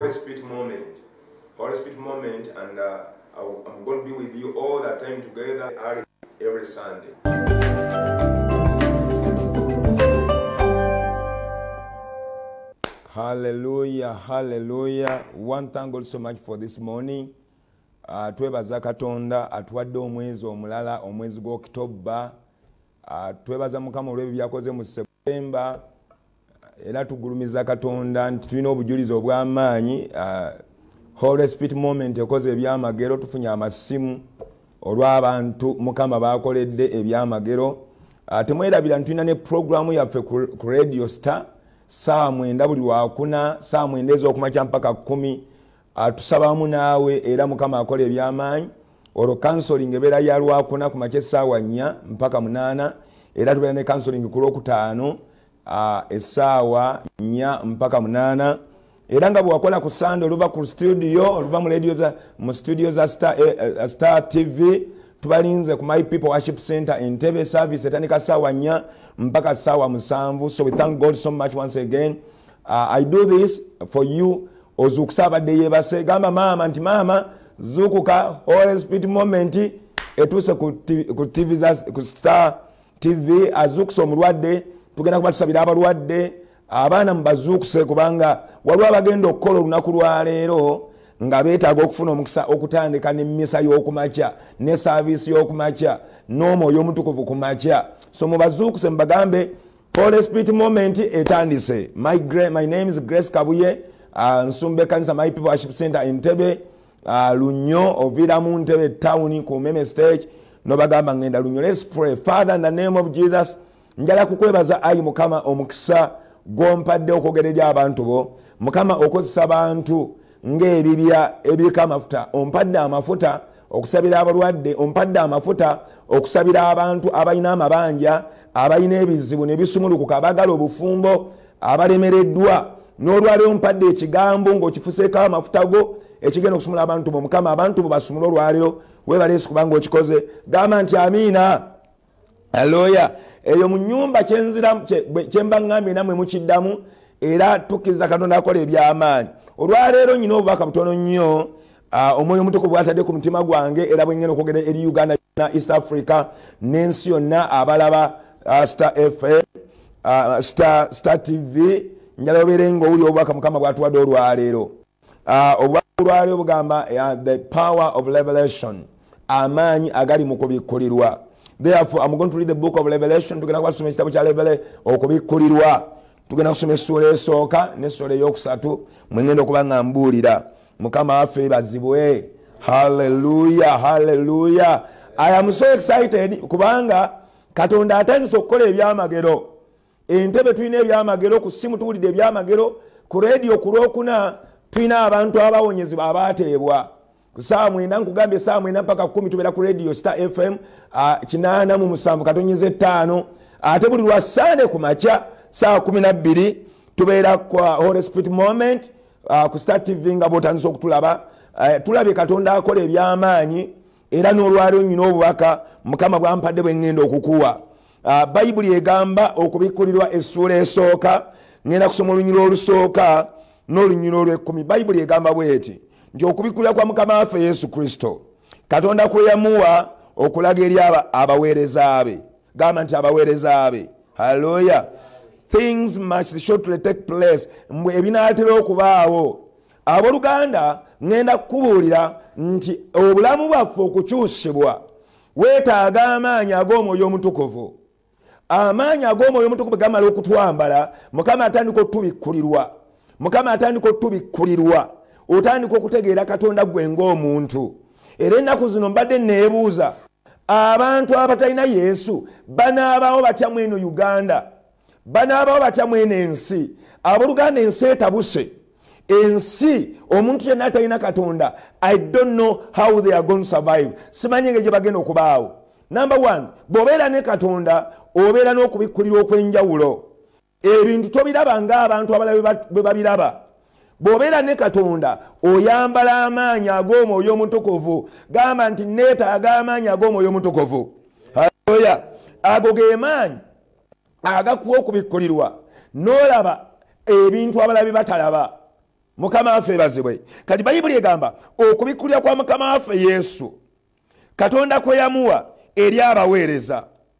Holy Spirit moment. Holy Spirit moment, and I'm going to be with you all the time together every Sunday. Hallelujah, hallelujah. One thank God so much for this morning. Twebaza Katonda atwadde omwezi omulala omwezi gwa October. Twebaza Mukama olw'ebyo byakoze mu September. Era tugulumiza Katonda nti tulina obujulizi obw'amaanyi. Holy Spirit moment ekoze ebyamagero, tufunye amasimu olw'abantu Mukama bakoledde ebyamagero. Temwerabira tulina ne programu yaffe ku Radio Star. Saa mwenda buli wakuna, saa mwenda ez'okumakya mpaka 10. Tusabamu naawe era Mukama akola ebyamaanyi. Olwo counseling ebeera ya lwakuna ku makya essaawa 4 mpaka 8. Era tubeera ne counseling ku lwokutaano essaawa 4 mpaka 8. Era nga bwakola ku Sunday oluva ku studio, oluva mu studio za Star TV, tubalinze ku My People Worship Center Entebbe service etandika ssaawa 4 mpaka ssaawa 7. So we thank God so much once again. I do this for you. Ozukusa abadde yeebase gamba maama nti maama zukuka Holy Spirit moment etuse ku TV ku Star TV azukusa omulwadde tugenda kuba tusabira abalwadde abaana mbazukuse kubanga waliwo abagenda okukola olunaku lwa leero nga beetaaga okufuna omukisa okutandika n'emmisa y'okumakya ne service y'okumakya n'omwoyo omutukuvu ku makya. So mubazuukuse mubagambe Holy Spirit moment etandise. My name is Grace Kabuye. Nsumbe kanisa My People Worship Center Entebbe. Lunyo ovira mu Entebbe town ku Meme stage. Nobagamba ngenda Lunyo. Let's pray. Father, in the name of Jesus, njala kukwebaza ayi Mukama omukisa gompadde okwogerera abantu bo. Mukama okozesa abantu ng'ebibya ebiriko amafuta. Ompadde amafuta okusabira abalwadde, ompadde amafuta okusabira abantu abalina amabanja, abalina ebizibu ne bisumulukuka, abagala obufumbo, abalemereddwa. N'olwaleero ompadde ekigambo ng'okifuseeko amafuta go ekigenda okusumula abantu bo. Mukama abantu bo basumule olwaleero, weebale Yesu kubanga okikoze. Gamba nti amiina. Haleluya. Eyo mu nnyumba kyemba ngambye namwe mukiddamu era tukkiriza Katonda akola eby'amaanyi. Olwaleero nyina obubaka butono nnyo omwoyo omutukuvu bw'atadde ku mutima gwange era bwe ngenda okwogera eri Uganda na East Africa n'ensi yonna abalaba Star FM, Star TV, njala obeere ng'owuli obubaka Mukama bw'atuwadde olwaleero. Obubaka olwaleero bugamba the power of revelation, amaanyi agali mu kubikkulirwa. Therefore, I'm going to read the book of Revelation. Tugenda kusoma ekitabo kya Revelation okubikkulirwa. Tugenda kusoma essula esooka n'essula eyokusatu mwengenda okuba nga mbuulira. Mukama waffe bazibwe. Hallelujah, hallelujah. I am so excited kubanga Katonda atandise okukola ebyamagero. Entebbe tulina ebyamagero, ku ssimu tuwulidde ebyamagero, ku radio ku lwokuna tulina abantu abawonyezebwa abaateebwa. Ku saa mwenda nkugambye saa mwenda mpaka 10 tubeera ku Radio Star FM 87 katonyeze 5. Ate buli lwa Sunday ku makya saa 12 tubeera ku Holy Spirit moment ku Star TV nga botandise okutulaba. Tulabye Katonda akola eby'amaanyi era n'olwaleero nyina obubaka Mukama bwampadde bwe ngenda okukuwa. Bayibuli egamba okubikkulirwa essula esooka. Ngenda kusoma olunyiro olusooka n'olunyiro olw'ekkumi. Bayibuli egamba bw'eti nti okubikkulirwa kwa Mukama waffe Yesu Kristo Katonda kwe yamuwa okulaga eri abaweereza be. Gamba nti abaweereza be. Hallelujah. Things must shortly take place. Mbwe ebinaatera okubaawo. Abooluganda ngenda kukubuulira nti obulamu bwaffe okukyusibwa weetaaga amaanyi ag'omwoyo omutukuvu. Amaanyi ag'omwoyo omutukuvu gamala okutwambala, Mukama atandika otubikkulirwa. Mukama atandika otubikkulirwa. Otandika okutegeera Katonda gwe ng'omuntu. Era ennaku zino mbadde neebuuza abantu abatalina Yesu banaabawo batya mweno Uganda, banaabawo batya mweno ensi. Abooluganda ensi etabuse. Ensi omuntu yenna atalina Katonda, I don't know how they are going to survive. Simanyi ngeri gye bagenda okubaawo. Number 1, bw'obeera ne Katonda obeera n'okubikkulirwa okw'enjawulo. Ebintu tobiraba ng'abantu abalala bwe babiraba. Bw'obeera ne Katonda oyambala amaanyi ag'omwoyo omutukuvu. Gamba nti neetaaga amaanyi ag'omwoyo omutukuvu. Haleluya. Ago ge maanyi agakuwa okubikkulirwa n'olaba ebintu abalabi batalaba. mukama waffe bazibwe. Kati bayibuli egamba okubikkulira kwa mukama waffe Yesu Katonda kwe yamuwa eri abaweereza,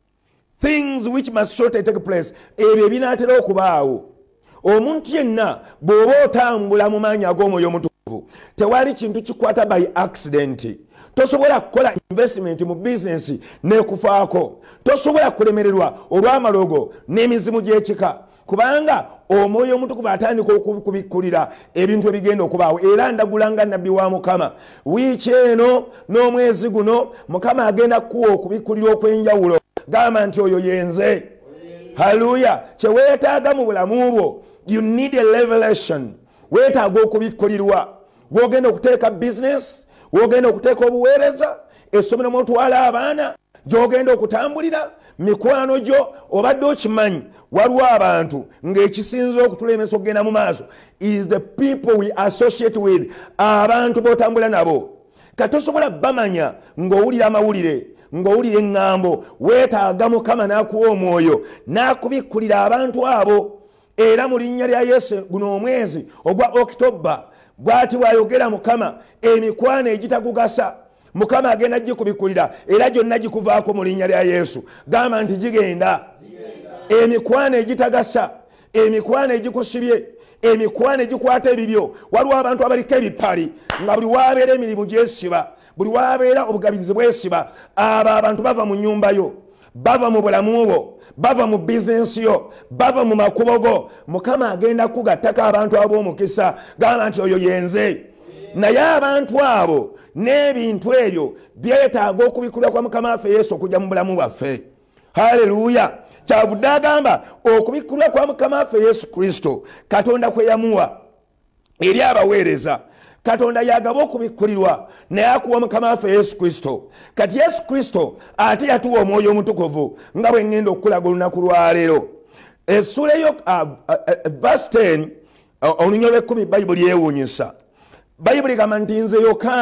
things which must shortly take place, ebyo ebinaatera okubaawo. Omuntu yenna bw'oba otambula mu maanyi ag'omwoyo omutukuvu, tewali kintu kikwata by accident. Tosobola kukola investment mu business n'ekufaako. Tosobola kulemererwa olw'amalogo n'emizimu gy'ekika, kubanga omwoyo omutukuvu atandika okubikkulira ebintu ebigenda okubaawo. Era ndagulanga nabbi wa Mukama, wiiki eno n'omwezi guno Mukama agenda kuwa okubikkulira okw'enjawulo. Gamba nti oyo yenze. Haleluya. Kye weetaaga mu bulamu bwo, you need a revelation. Weetaaga okubikkulirwa. Gw'ogenda okuteeka business, wogenda okuteeka obuweereza, essomero mwotwala abaana, gy'ogenda okutambulira, mikwano gyo obadde okimanyi. Waliwo abantu ng'ekisinza okutulemesa okugenda mu maaso is the people we associate with, abantu b'otambula nabo. Katosobola bamanya ng'owulira amawulire, ng'owulira eŋŋambo. Weetaaga Mukama n'akuwa omwoyo n'akubikkulira abantu abo. Era mu linnya lya Yesu guno omwezi ogwa Oktoba bw'ati bw'ayogera Mukama, emikwano egitagugasa Mukama agenda gikubikkulira, era gyonna gikuvaako mu linnya lya Yesu. Gamba nti gigenda. Emikwano egitagasa, emikwano egikusibye, emikwano egikwata ebibyo. Waliwo abantu abaliko ebipali nga buli wabeera emirimu gyesiba, buli wabeera obugabirizi bwesiba. Abo abantu bava mu nnyumba yo, bava mu bulamu bwo, bava mu bizinensi yo, bava mu makubo go. Mukama agenda kugattako abantu ab'omukisa. Gamba nti oyo yenze. Naye abantu abo n'ebintu ebyo byetaaga okubikkulira kwa Mukama waffe Yesu okujja mu bulamu bwaffe. Haleluya. Kyavudde agamba okubikkulira kwa Mukama waffe Yesu Kristo Katonda kwe yamuwa eri abaweereza. Katonda yagaba okubikkulirwa naye akuwa Mukama waffe Yesu Kristo. Kati Yesu Kristo ate yatuwa omwoyo omutukuvu nga bwe ngenda okulaga olunaku lwa leero. Essula eyo verse 10 olunya lw'ekkumi Bayibuli yeewuunyisa. Bayibuli gamba nti nze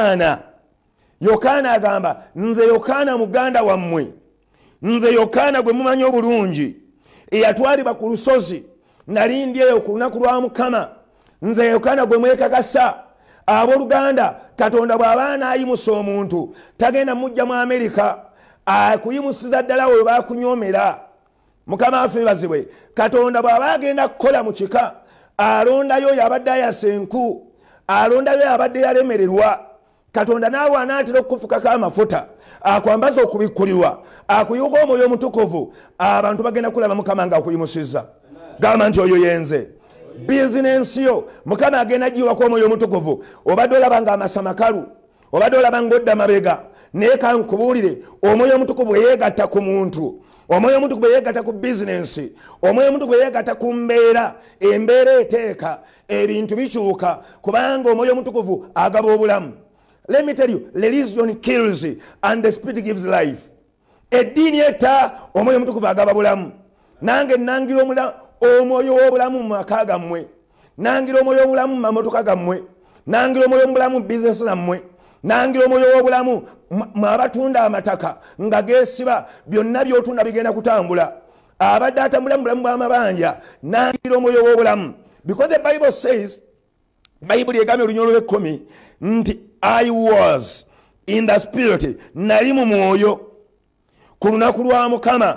Yokaana agamba nze Yokaana muganda wammwe, nze Yokaana gwe mumanyi obulungi, eyatwalibwa ku lusozi nali ndi eyo ku lunaku lwa Mukama. Nze Yokaana gwe mwekakasa. Abooluganda, Katonda bw'aba anayimusa omuntu tagenda mujja mu Amerika akuyimusiza ddala oyo bakunyoomera. Mukama waffe bazibwe. Katonda bw'aba agenda kukola mu kika, alondayo oyo abadde ayasa enku, alondayo oyo abadde yalemererwa. Katonda naawe anaatera okufukako amafuta, akwambaza okubikkulirwa, akuyuka omwoyo omutukuvu, abantu bagenda kulaba Mukama nga akuyimusizza. Gamba nti oyo yenze. Bizinensi yo Mukama agenda giwako omwoyo omutukuvu. Obadde olaba nga amasa makalu, obadde olaba ng'odda mabega, naye kankubuulire, omwoyo omutukuvu bwe yeegatta ku muntu, omwoyo omutukuvu bwe yeegatta ku bizinensi, omwoyo omutukuvu bwe yeegatta ku mbeera, embeera eteeka, ebintu bikyuka, kubanga omwoyo omutukuvu agaba obulamu. Let me tell you, religion kills and the spirit gives life. Eddiini etta, omwoyo omutukuvu agaba bulamu. Nange nangira omwoyo w'obulamu mu maka gammwe, nangira omwoyo w'obulamu mu mamotoka gammwe, nangira omwoyo w'obulamu mu bizinesi nammwe, nangira omwoyo w'obulamu mu abatunda amataka nga geesiba, byonna by'otunda bigenda kutambula. Abadde atambula mu bulamu bw'amabanja, nangira omwoyo w'obulamu. Because the Bible says, Bayibuli egambye olunya olw'ekkumi nti I was in the spirit, nali mu mwoyo ku lunaku lwa Mukama,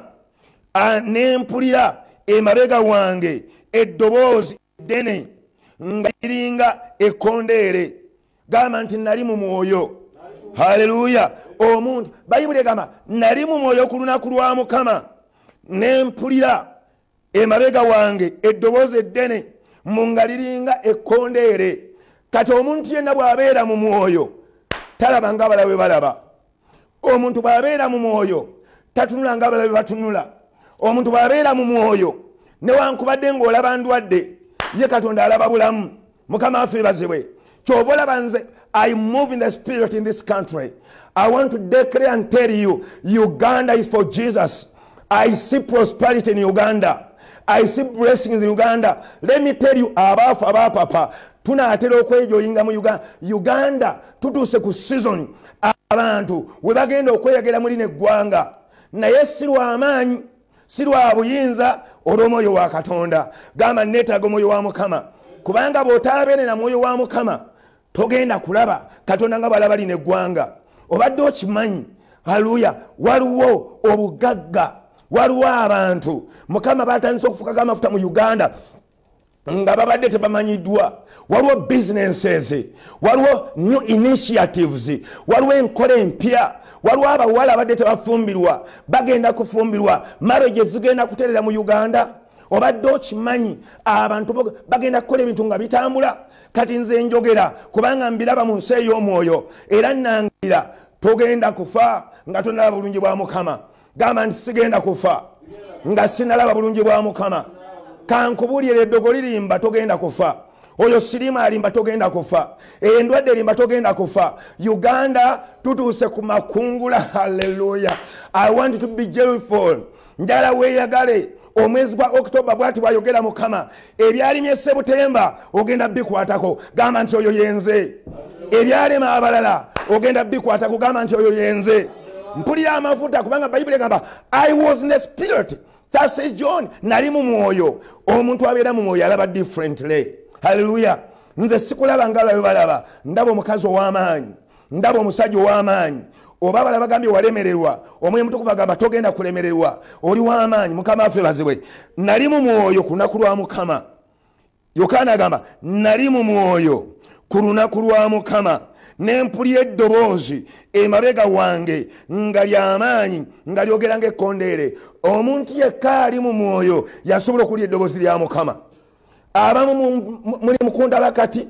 n'empulira emabega wange eddoboozi eddene nga liringa ekkondeere. Gamba nti nali mu mwoyo. Haleluya. Omuntu Bayibuli egamba nali mu mwoyo ku lunaku lwa Mukama, n'empulira emabega wange eddoboozi eddene nga liringa ekkondeere. Kati omuntu yenna bw'abeera mu mwoyo talaba ng'abalabe balaba. Omuntu bw'abeera mu mwoyo tatunula ng'abalabe batunula. Omuntu bw'abeera mu mwoyo newankubadde ng'olaba ndwadde, ye Katonda alaba bulamu. Mukama waffe bazibwe. Kyova olaba nze I move in the spirit in this country. I want to declare and tell you, Uganda is for Jesus. I see prosperity in Uganda. I see blessings in Uganda. Let me tell you, abaafu abaapapa tunaatera okwejoyinga mu Uganda. Uganda tutuuse ku season abantu we bagenda okweyagera mu lino eggwanga, naye si lw'amaanyi, si lwa buyinza, olw'omwoyo wa Katonda. Gamba neetaaga omwoyo wa Mukama kubanga bw'otaabeere na mwoyo wa Mukama togenda kulaba Katonda nga bw'alaba lino eggwanga. Obadde okimanyi, haleluya, waliwo obugagga, waliwo abantu Mukama batandise okufukako amafuta mu Uganda nga babadde tebamanyiddwa. Waliwo businesses, waliwo new initiatives, waliwo enkola empya, waliwo abawala abadde tebafumbirwa bagenda kufumbirwa, marriages zigenda kuterera mu Uganda. Obadde okimanyi abantu bagenda kukola ebintu nga bitambula. Kati nze njogera kubanga mbiraba mu nsi ey'omwoyo era nangira togenda kufa nga tonalaba bulungi bwa Mukama. Gamba nti sigenda kufa nga sinalaba bulungi bwa Mukama. Kankubuulire eddogo lirimba togenda kufa. Oyo sirima alimba togenda kufa. Endwadde erimba togenda kufa. Uganda tutuuse ku makungula. Hallelujah. I want to be joyful. Njala weeyagale. Omwezi gwa Oktoba bwati bwayogera Mukama. Ebyalimye Sebutemba ogenda bikwatako. Gamba nti oyo yenze. Ebyalema abalala ogenda bikwatako. Gamba nti oyo yenze. Mpulira amafuta kubanga Bayibuli gamba I was in the spirit. That says John. Nali mu mwoyo. Omuntu abeera mu mwoyo alaba differently. Hallelujah. Nze sikulaba ngala balaba. Ndaba omukazi ow'amaanyi. Ndaba omusajja ow'amaanyi. Oba bala bagambye walemererwa, omwe mutukuvu agamba togenda kulemererwa, oli w'amaanyi. Mukama affe baziwe. Nali mu mwoyo ku lunaku lwa Mukama. Yokaana agamba nali mu mwoyo ku lunaku lwa Mukama, ne mpulira eddoboozi emabega wange nga ly'amaanyi nga lyogera ng'ekkondeere. Omuntu yekka ali mu mwoyo yasobola okuwulira eddoboozi lya Mukama. Abamu muli mukunda bakati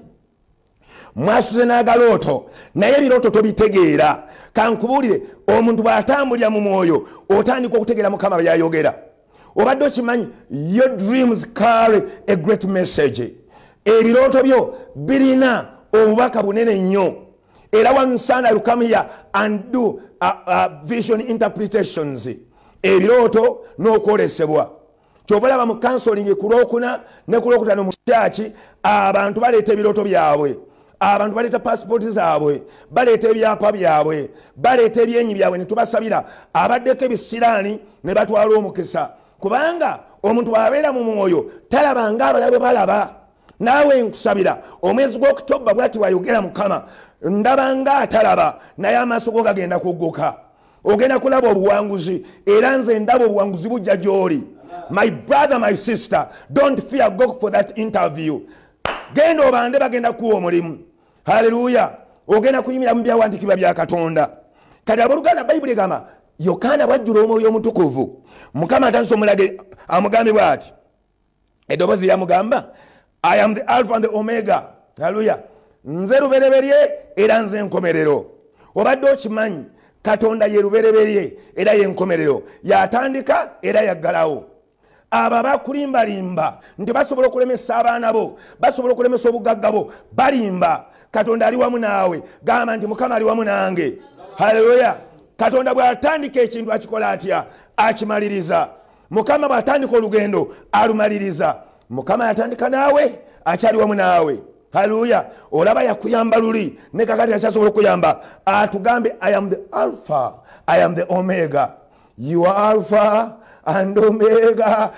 mwasuze n'agalooto naye ebirooto tobitegeera. Kankubuulire omuntu bw'atambulira mu mwoyo otandika okutegeera Mukama byayogera. Obadde okimanyi your dreams carry a great message. Ebirooto byo birina obubaka bunene nnyo. Era one Sunday will come here and do vision interpretations. Ebirooto n'okwolesebwa. Kyova laba mu counseling ku Lwokuna ne ku Lwokutaano mu kyaki abantu baleeta ebirooto byabwe. Abantu baleeta passport zaabwe, baleeta ebyapa byabwe, baleeta ebyenyi byabwe ne tubasabira abaddeko ebisiraani ne batwala omukisa. Kubanga omuntu bw'abeera mu mwoyo talaba ng'abalabe balaba. Naawe nkusabira omwezi gw'Oktoba bw'ati bw'ayogera Mukama, ndaba ng'atalaba naye amaaso go gagenda kugguka. Ogenda kulaba obuwanguzi era nze ndaba obuwanguzi bujja gy'oli. My brother, my sister, don't fear, go for that interview. Genda obande bagenda kuwa omulimu. Hallelujah. Ogenda kuyimira mu byawandiikibwa bya Katonda. Kati abooluganda Bayibuli egamba Yokaana bw'ajjula omwoyo omutukuvu, Mukama atandise omulage amugambe bw'ati. Eddoboozi lyamugamba I am the Alpha and the Omega. Hallelujah. Nze lubereberye era nze enkomerero. Obadde okimanyi Katonda ye lubereberye era ye enkomerero. Yatandika era yaggalawo. Aba bakulimbalimba nti basobola okulemesa abaana bo, basobola okulemesa obugagga bo, balimba. Katonda ali wamu naawe. Gamba nti Mukama ali wamu nange. Haleluya. Katonda bw'atandika ekintu akikola atya? Akimaliriza. Mukama bw'atandika olugendo alumaliriza. Mukama yatandika naawe akyali wamu naawe. Haleluya. Olaba yakuyamba luli ne kakati akyasobola okuyamba. Atugambe I am the Alpha, I am the Omega. You are Alpha and Omega.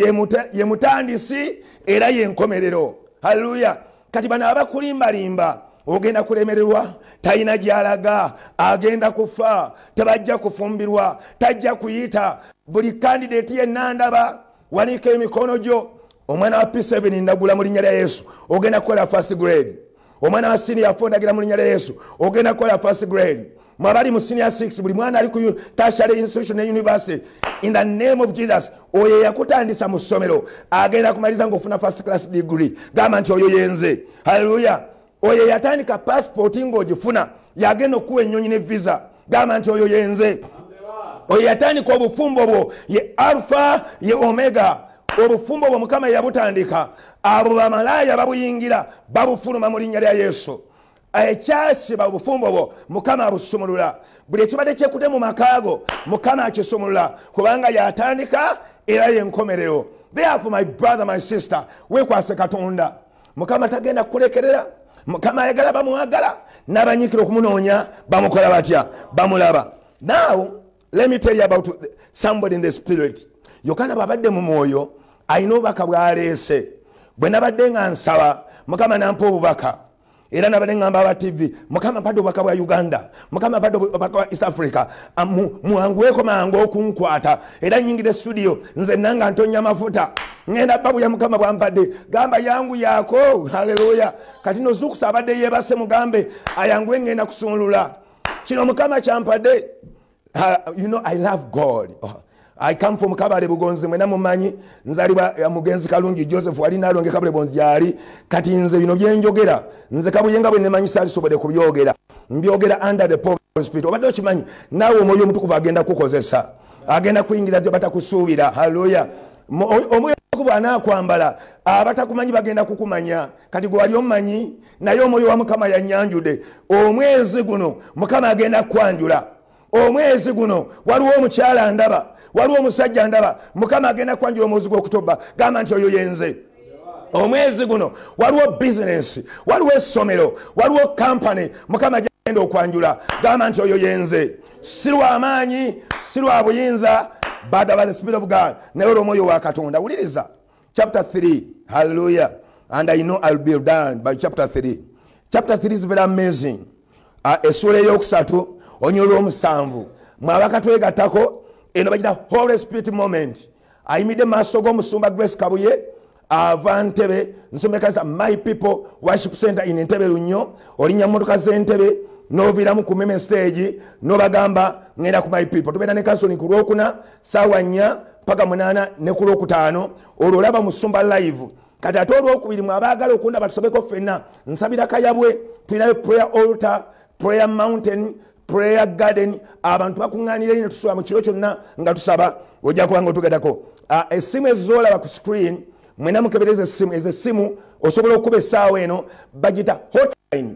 Ye mutandisi era ye nkomerero. Haleluya. Kati bano abakulimbalimba ogenda kulemererwa, talina gy'alaga, agenda kufa, tebajja kufumbirwa, tajja kuyita. Buli candidate yenna ndaba wanika emikono gyo. Omwana wa P7 ndagula mu linnya lya Yesu ogenda kukola first grade. Omwana wa senior 4 ndagira mu linnya lya Yesu ogenda kukola first grade. Mwabali mu senior 6 buli mwana ali ku tertiary institution and university in the name of Jesus. Oyo yakutandisa mu ssomero agenda kumaliza ng'ofuna first class degree. Gamba nti oyo yenze. Hallelujah. Oyo yatandika passport ng'ogifuna yagenda okuwa ennyonyi ne visa. Gamba nti oyo yenze. Oyo yatandika obufumbo bwo ye Alpha ye Omega. Obufumbo bwo Mukama yabutandika. Abo bamalaaya babuyingira babufuluma mu linnya lya Yesu. Ekyasiba obufumbo bwo Mukama abusumulula. Buli ekibadde kyekute mu makaago Mukama akisumulula kubanga yatandika era ye nkomerero. Therefore my brother, my sister, weekwase Katonda. Mukama tagenda kulekerera. Mukama ayagala bamwagala n'abanyikira okumunoonya bamukola batya? Bamulaba. Now let me tell you about somebody in the spirit. Yokaana babadde mu mwoyo ayina obubaka bw'aleese. Bwe nabadde nga nsaba mukama nampa obubaka era nabadde ngamba aba TV mukama mpadde obubaka bwa Uganda mukama mpadde obubaka bwa East Africa muwanguweko mangu okunkwata era nyingire studio nze nanga ntonya mafuta ngenda babu ya mukama bwampadde gamba yangu yako haleluya kati nozukusa abadde yebase mugambe ayanguwe ngenda kusunulula kino mukama kyampadde. You know, I love God. I come from Kabale Bugonzi mwena mumanyi nzalibwa mugenzi Kalungi Joseph wali nalonge Kabale Bonzi yali kati nze bino byenjogera nze kabuyenga bwe nemanyi sali sobode kubyogera mbyogera under the power of spirit obadde okimanyi nawe omwoyo omutukuvu agenda kukozesa agenda kuyingira bye batakusuubira haleluya omwoyo omutukuvu anaakwambala abatakumanyi bagenda kukumanya kati gwe wali omumanyi naye omwoyo wa mukama yanyanjude omwezi guno mukama agenda kwanjula omwezi guno waliwo omukyala ndaba waliwo omusajja ndaba mukama agenda kwanjula omwezi gw'Okutoba gamba nti oyo yenze omwezi guno waliwo business waliwo essomero waliwo company mukama agenda okwanjula gamba nti oyo yenze si lwa amaanyi si lwa buyinza but by the spirit of God naye olw'omwoyo wa Katonda. Wuliriza chapter 3 hallelujah and I know I'll be done by chapter 3. Chapter 3 is very amazing. Essula eyokusatu onyolo omusanvu mwabakatwegattako eno bagita Holy Spirit moment. Ayimidde maaso g'omusumba Grace Kabuye ava Ntebe nsomekasa My People Worship Center in Ntebe Lunnyo olinnya mmotoka z'Entebe n'oviiramu ku meme stage n'obagamba ngenda ku My People tubeera ne kansoni ku Lwokuna ssaawa 4 paka 8 ne ku Lwokutaano olwo olaba musumba live kati ate olwokubiri mwabaagala okundaba tusobeko ffenna nsabira kayabwe tulinayo prayer altar prayer mountain prayer garden abantu bakuŋŋaanira ine tusula mu kiro kyonna nga tusaba ojja kubanga otugeddako essimu ezizolaba ku screen mwena mukebereza essimu ezo essimu osobola okuba essaawa eno bagita hotline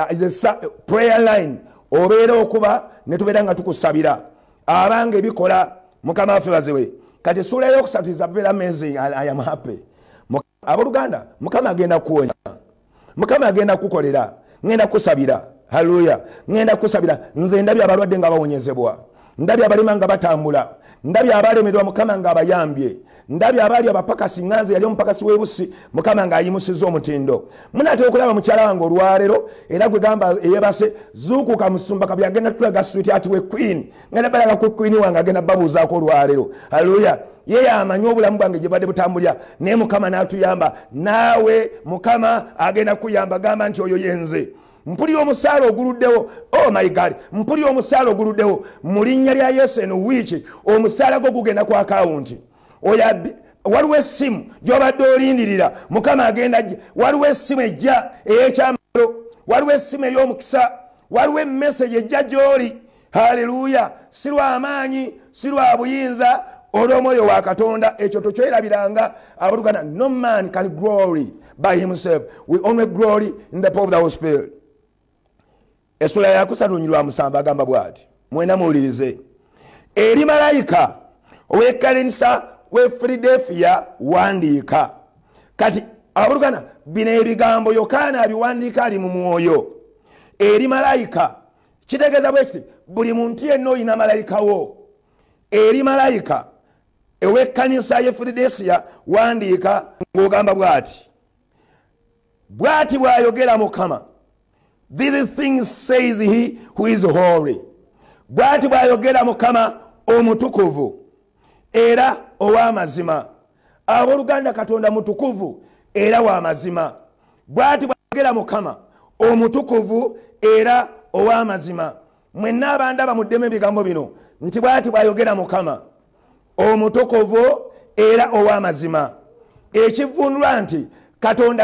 prayer line obeera okuba ne tubeera nga tukusabira abanga ebikola mukama waffe baziwe kati essula eyokusatu is very amazing. I am happy abooluganda mukama agenda kuwonya mukama agenda kukolera ngenda kusabira haleluya ngenda kusabira nze ndabye abalwadde nga bawonyezebwa ndabye abalima nga batambula ndabye abalemerwa mukama nga abayambye ndabye abali abapakasi nganze yali omupakasi w'ebusi mukama nga ayimusizza omutindo munate okulaba mukyala wange olwalero era gwe gamba eyebase zuukuka musumba kabi agenda tulaga street ati we queen ngenda balaga ku queen wange agenda babuuzaako olwalero haleluya yeye amanyi obulamu bwange gye badde butambulya naye mukama n'atuyamba naawe mukama agenda kuyamba gamba nti oyo yenze mpulira omusaala oguluddewo oh my God mpulira omusaala oguluddewo mu linnya lya Yesu eno wiiki omusaala gwo gugenda ku akawunti waliwo essimu gy'obadde olindirira mukama agenda waliwo essimu ejja ey'ekyamalo waliwo essimu ey'omukisa waliwo emmeseji ejja gy'oli haleluya si lwa amaanyi si lwa buyinza olw'omwoyo wa Katonda ekyo tokyerabiranga abooluganda no man can glory by himself we only glory in the power of the Holy Spirit. Essula ya kusatu nyirwa musanvu agamba bw'ati mwena muwulirize eri malayika ow'ekkanisa we Philadelphia wandiika kati abooluganda bino ebigambo Yokaana abiwandiika ali mu mwoyo eri malayika kitegeeza bwe kiti buli muntu yenna olina malayika wo eri malayika ew'ekkanisa ye Philadelphia wandiika ng'ogamba bw'ati bw'ayogera Mukama these things says he who is holy bw'ati bw'ayogera Mukama omutukuvu era ow'amazima abooluganda Katonda mutukuvu era w'amazima bw'ati bw'ayogera Mukama omutukuvu era ow'amazima mwenna abandaba muddemu ebigambo bino nti bw'ati bw'ayogera Mukama omutukuvu era ow'amazima ekivunulwa nti Katonda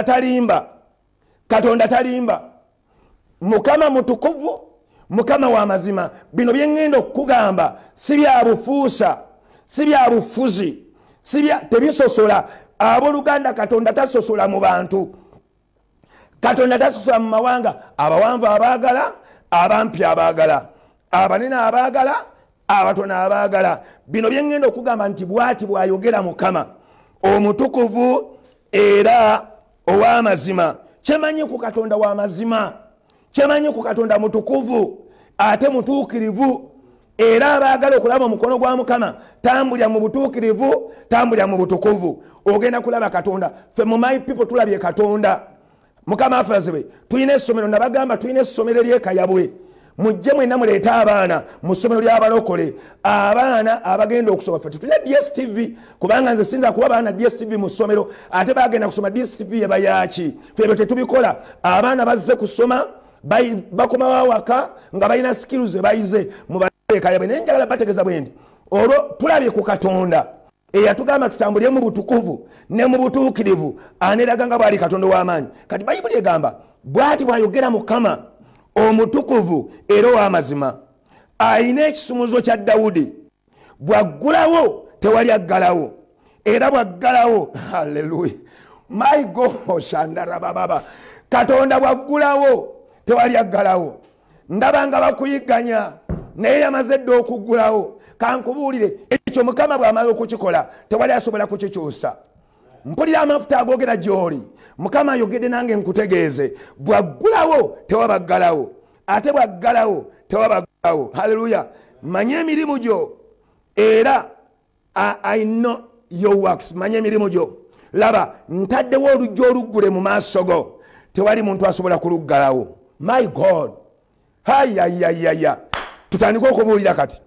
talimba Mukama mutukuvu Mukama w'amazima bino bye ŋŋenda okukugamba si bya bufuusa si bya bufuzi tebisosola abooluganda Katonda tasosola mu bantu Katonda tasosola mu mawanga abawanvu abaagala abampi abaagala abanene abaagala abatono abaagala bino bye ŋŋenda okugamba nti bw'ati bw'ayogera Mukama omutukuvu era ow'amazima kyemanyi ku Katonda w'amazima kyemanyi ku Katonda mutukuvu ate mutuukirivu era abaagala okulaba omukono gwa Mukama tambulya mu butuukirivu tambulya mu butukuvu ogenda kulaba Katonda ffe mu My People tulabye Katonda mukama afazibwe tuyina essomero nabagamba tuyina essomero eryekayabwe mujje mwenna muleete abaana mu ssomero ly'abalokole abaana abagenda okusoma ffe tulina DSTV kubanga nze sinza kuwa baana DSTV mu ssomero ate bagenda kusoma DSTV yebayaki febyo tetubikola abaana bazze kusoma bakomawo waka nga balina skills bayize mubalekayabwe naye njagala bategeeza bwendi olwo tulabye ku Katonda eyatugamba tutambulire mu butukuvu ne mu butuukirivu aneraga nga bwali Katonda w'amaanyi kati bayibuli egamba bw'ati bw'ayogera Mukama omutukuvu era ow'amazima ayina ekisumuzo kya Dawudi bwaggulawo tewali aggalawo era bwaggalawo haleluya my God shandarababa Katonda bwaggulawo tewali aggalawo ndabanga bakuyiganya naye yamaze dda okuggulawo kankubuulire ekyo Mukama bw'amaze okukikola tewali asobola kukikyusa mpulira amafuta agogera gy'oli Mukama ayogedde nange nkutegeeze bwaggulawo tewabaggalawo ate bwaggalawo tewabaggalawo haleluya manye emirimu gyo era I know your works manye emirimu gyo laba ntaddewo oluggi oluggule mu maaso go tewali muntu asobola kuluggalawo my God hayayayaya tutandika okubuulira kati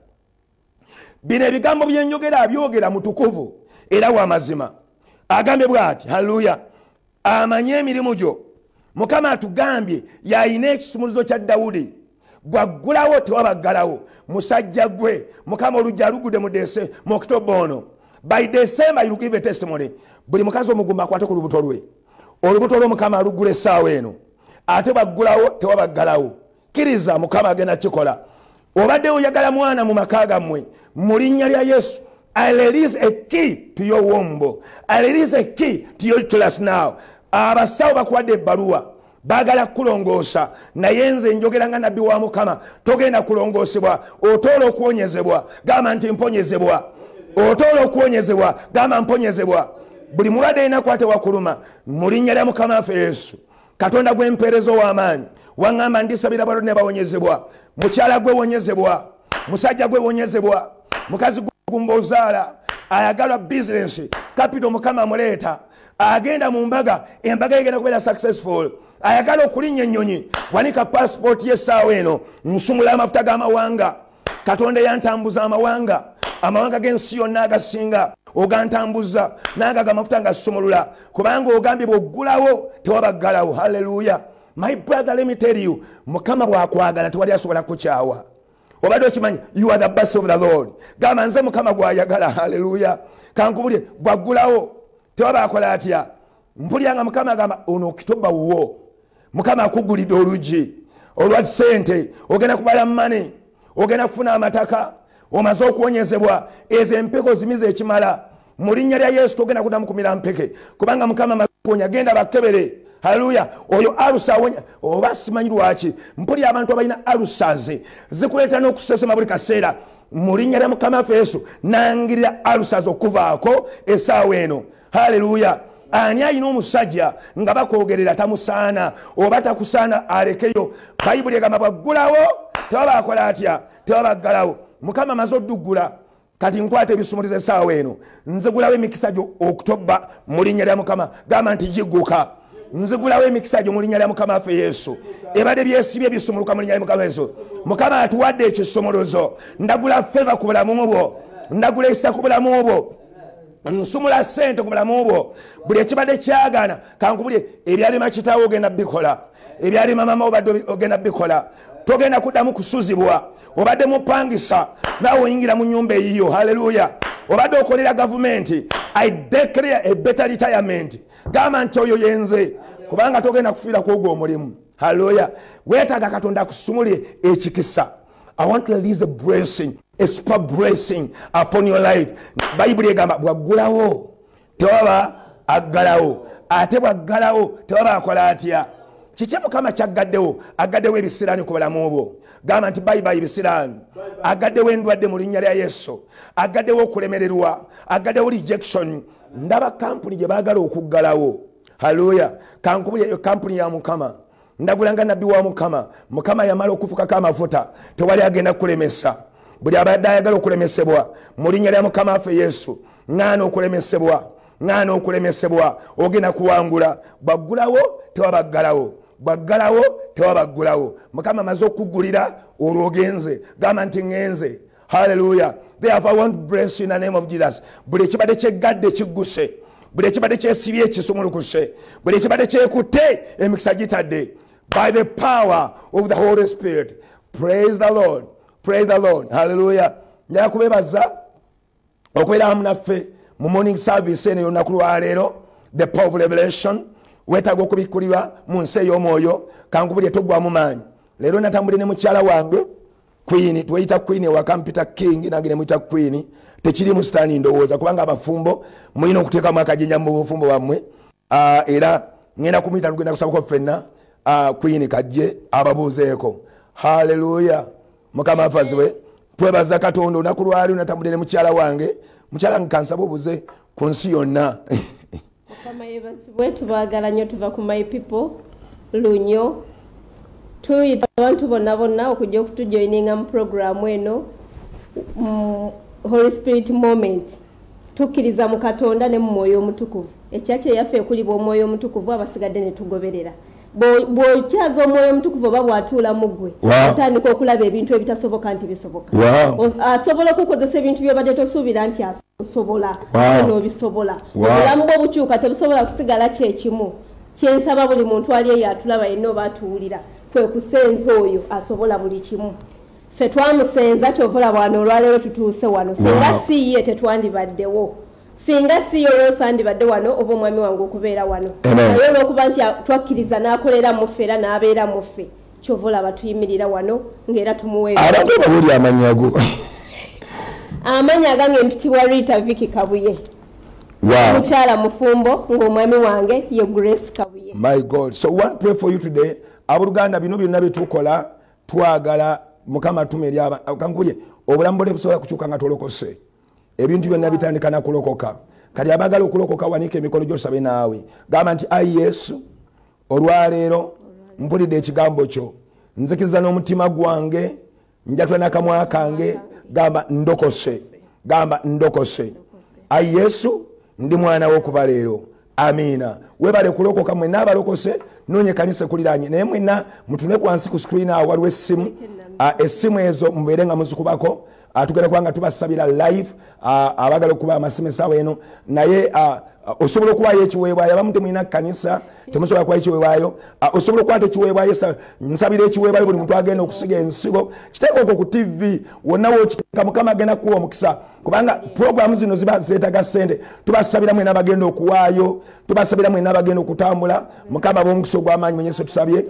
bino ebigambo byenjogera abyogera mutukuvu era w'amazima agambye bw'ati haleluya amanye emirimu gyo Mukama atugambye yayina ekisumuluzo kya Dawudi bwaggulawo tewabaggalawo musajja gwe Mukama olujja alugudde mu October ono by December you give a testimony buli mukazi omugumba akwate ku lubuto lwe olubuto lwo Mukama aluggula essaawa eno ate baggulawo tewabaggalawo kiriza Mukama agenda kikola obadde oyagala mwana mu maka gammwe mu linnya lya Yesu I release a key to your womb. I release a key to your uterus now. Abasawo bakuwadde ebbaluwa baagala kulongoosa naye nze njogera nga nabbi wa Mukama togenda kulongoosebwa otoola okuwonyezebwa gamba nti mponyezebwa otoola okuwonyezebwa gamba mponyezebwa buli mulwadde alina kwate wakuluma mu linnya lya Mukama waffe Yesu Katonda gw'empeereza ow'amaanyi waŋŋamba ndisabira balwadde ne bawonyezebwa mukyala gwe wonyezebwa musajja gwe wonyezebwa mukazi gumba ozaala ayagalwa business capital Mukama amuleeta agenda mu mbaga embaga egenda kubeera successful ayagala okulinnya ennyonyi wanika passport y'essaawa eno nsumula amafuta g'amawanga Katonda yantambuza amawanga g'ensi yonna agasinga ogantambuza nanga gamafuta ngasumulula kubanga ogambye bw'oggulawo tewabaggalawo haleluya my brother let me tell you Mukama bw'akwagala tewali asobola kukyawa obadde okimanyi you are the best of the Lord gamba nze Mukama gw'ayagala haleluya kankubulye bwaggulawo tewabakola atya mpuliranga Mukama agamba ono okitoba wo Mukama akugulidde oluggi olwa ssente ogenda kubala mane ogenda kufuna amataka omaze okuwonyezebwa ezo empeko zimize ekimala mu linnya lya Yesu togenda kuddamu kumira mpeke kubanga Mukama amakonya genda bakebere haleluya oyo alusa awonya oba simanyi lwaki mpulira abantu abalina alusaze zikuleeta n'okusesema buli kaseera mu linnya lya Mukama waffe Yesu nangirira alusaze okuvaako essaawa eno haleluya ani ayina omusajja nga bakwogerera tamusaana oba takusaana alekeyo bayibuli egamba bwaggulawo tewabakola atya tewabaggalawo Mukama amaze odduggula kati nkwata ebisumulizo essaawa eno nzigulawo emikisa gyo October mu linnya lya Mukama gamba nti gigguka nzigulawo emikisa gyo mu linnya lya Mukama waffe Yesu ebadde byesibye ebisumuluka mu linnya lya Mukama Yesu Mukama atuwadde ekisumuluzo ndagula feva ku bulamu bwo ndagula ekisa ku bulamu bwo nsumula ssente ku bulamu bwo buli ekibadde kyagana kankubulye ebyalima kitaawo ogenda bikola ebyalima mama obadde ogenda bikola togenda kuddamu kusuzibwa obadde mupangisa naawe oyingira mu nnyumba eyiyo haleluya obadde okolera gavumenti I declare a better retirement gamba nti oyo yenze kubanga togenda kufiira kwogwo omulimu haleluya weetaaga Katonda akusumulye ekikisa I want to release a blessing a super blessing upon your life bayibuli egamba bwaggulawo tewaba aggalawo ate bwaggalawo tewaba akola atya kiki Mukama kyaggaddewo aggaddewo ebisiraani ku bulamu bwo gamba nti bayibayi ebisiraani aggaddewo endwadde mu linnya lya Yesu aggaddewo okulemererwa aggaddewo rejection ndaba kampuni gye baagala okuggalawo haleluya kankubulye eyo kampuni ya Mukama ndagulanga nabbi wa Mukama yamala okufukako amafuta tewali agenda kulemesa buli abadde ayagala okulemesebwa mu linnya lya Mukama waffe Yesu ŋŋaana okulemesebwa ngana okulemesebwa ogenda kuwangula baggulawo tewabaggalawo baggalawo tewabaggulawo mukama amaze okugulira olwo ogenze gamba nti ngenze haleluya therefore I want to bless you in the name of Jesus buli ekibadde kyeggadde kigguse buli ekibadde kyesibye ekisumulukuse buli ekibadde kyekutte emikisa gitadde by the power of the Holy Spirit. Praise the Lord. Praise the Lord. Hallelujah. Njala kubebaza okubeera wamu naffe mu morning service eno yonna ku lwaleero the power of revelation weetaaga okubikkulirwa mu nsi ey'omwoyo kankubulye toggwamu maanyi leero natambulire ne mukyala wange Queen tweyita Queen ewaka mpita King nange ne muyita Queen tekiri mu sitaani ndowooza kubanga abafumbo mulina okuteekamu akajinja mu bufumbo bwammwe era ngenda kumuyita tugenda kusabako ffenna Queen kajje ababuuzeeko. Haleluya. Mukama afazibwe. Twebaza Katonda olunaku lwali natambulire mukyala wange mukyala wange kansaba obuze ku nsi yonna. Mukama yebasibwe tubaagala nnyo tuva ku my people Lunyo tuyita abantu bonna okujja okutujoininga mu programu eno Holy Spirit moment tukkiriza mu Katonda ne mu mwoyo omutukuvu ekyakye yaffe ekulibwa omwoyo omutukuvu abasigadde ne tugoberera bw'okyaza omwoyo omutukuvu oba bw'atuula mu ggwe atandika okulaba ebintu ebitasoboka nti bisoboka asobola okukozesa ebintu by'obadde tosuubira nti asobola n'obisobola obulamu bw'obukyuka tebusobola kusigala kyekimu kyensaba buli muntu ali eyo atulaba yenna oba atuwulira kwe kusenza oyo asobola buli kimu ffe twamusenza kyovola bwano olwaleero tutuuse wano singa si ye tetwandibaddewo singa si yo sandibadde wano oba omwami wange okubeera wano naye olwokuba nti twakkiriza n'akolera muffe era n'abeera muffe kyovola batuyimirira wano ng'era tumuweera abantu bawuli amanyago amanya agange mpitibwa Rita Vicky Kabuye mukyala mufumbo ng'omwami wange ye Grace Kabuye. My God, so one pray for you today. Abuluganda bino byonna byetukola twagala mukama tumeri kankubye obulamu bwode busobola kukyuka nga tolokose ebintu byonna bitandika na kulokoka kati abagala okulokoka wanika emikono gyosabe naawe gamba nti ayi Yesu olwaleero mpulidde ekigambo kyo nzikiriza n'omutima gwange njatula n'akamwa kange gamba ndokose ayi Yesu ndi mwana w'okuva leero amina webale kulokoka mwenna abalokose nonye kanisa kuliranye naye mwenna mutune kwansi ku screen awo waliwo essimu essimu ezo mubeere nga muzikubako tugenda kubanga tubasabira live abagala okuba amasimu essaawa eno naye osobola okuwaayo ekiweebwayo abamu temulina kanisa temusobola kuwaayo ekiweebwayo osobola okukwata ekiweebwayo nsabira ekiweebwayo buli muntu agenda okusiga ensigo kiteeka okwo ku tv wonna wokiteeka mukama agenda kuwa omukisa kubanga programu zino ziba zeetaga ssente tubasabira mwena abagenda okuwaayo tubasabira mwena abagenda okutambula mukama b'omukisa ogw'amaanyi mwenyeso tusabye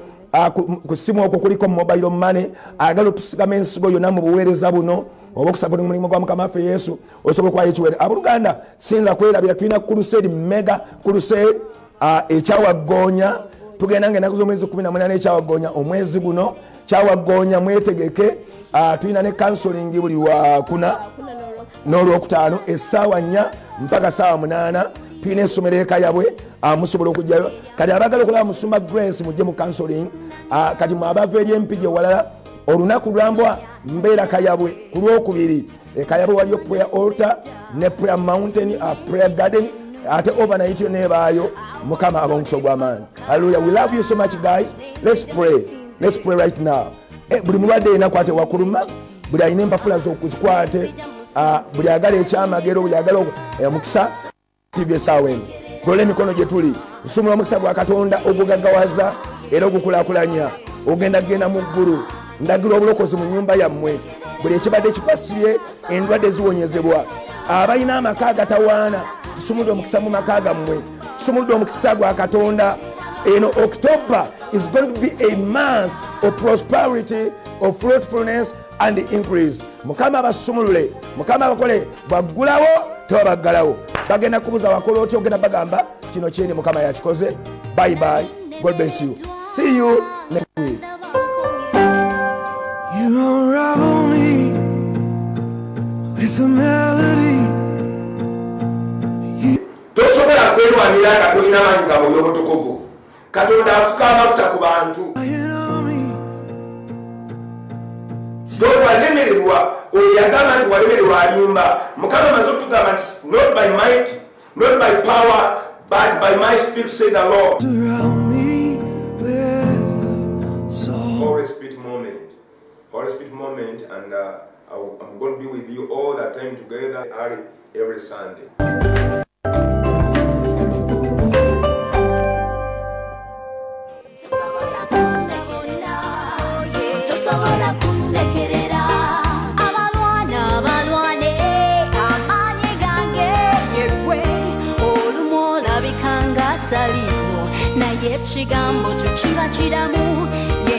ku ssimu okwo kuliko mobile money agala otusigamu ensigo yonna mu buweereza buno oba okusapota omulimu gwa mukama waffe Yesu osobola okuwaayo ekiweere abooluganda sinza kwerabira tulina crusade mega crusade ekyawaggoonya tugenda nga ennaku z'omwezi 18 ekyawaggoonya omwezi guno kyawaggoonya mwetegeke tulina ne counseling buli wakuna n'olwokutaano essaawa 4 mpaka saawa 8 tulina essomero ekayabwe musobola okujjayo kati abagala okulaba musumba Grace mujje mu counseling kati mwabava eri empigi ewalala olunaku lwambwa mbeera kayabwe ku lwokubiri ekayabwe waliyo prayer altar ne prayer mountain prayer garden ate overnight yo nebaayo mukama ab'omukisa ogw'amaanyi. Hallelujah. We love you so much guys. Let's pray right now. Buli mulwadde yenna kwate wakuluma buli alina empapula z'okuzikwate buli agala ekyamagero buli agala omukisa tv essaawa eno gola emikono gye tuli nsumula omukisa gwa Katonda ogugaggawaza era ogukulaakulanya ogenda genda mu ggulu ndagira obulokozi mu nnyumba yammwe buli ekibadde kikwasibye endwadde ziwonyezebwa abalina amaka agatawaana tusumudde omukisa mu maka gammwe tusumudde omukisa gwa Katonda eno October is going to be a month of prosperity, of fruitfulness and increase. Mukama abasumulule mukama abakole baggulawo tebabaggalawo bagenda kubuza wakola otyo ogenda bagamba kino kyeni mukama yakikoze. Bye bye, God bless you, see you next week. You unravel me with a melody. Tosobola kwerwanira nga tolina maanyi ga Mwoyo Mutukuvu. Katonda afuka amafuta ku bantu. Towalemererwa oyo yagamba nti walemererwa alimba. Mukama amaze okutugamba nti not by might Not by power, but by my spirit, say the Lord. Surround me with soul. Holy Spirit moment. Holy Spirit moment, and I'm going to be with you all the time together every Sunday. Naye ekigambo kyo kiba kiramu